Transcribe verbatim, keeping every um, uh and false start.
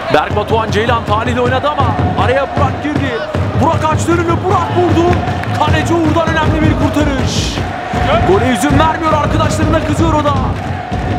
Berk Batuhan Ceylan talihle oynadı ama araya Burak girdi. Burak açtı önünü, Burak vurdu. Kaleci Uğur'dan önemli bir kurtarış. Gole izin vermiyor, arkadaşlarına kızıyor o da.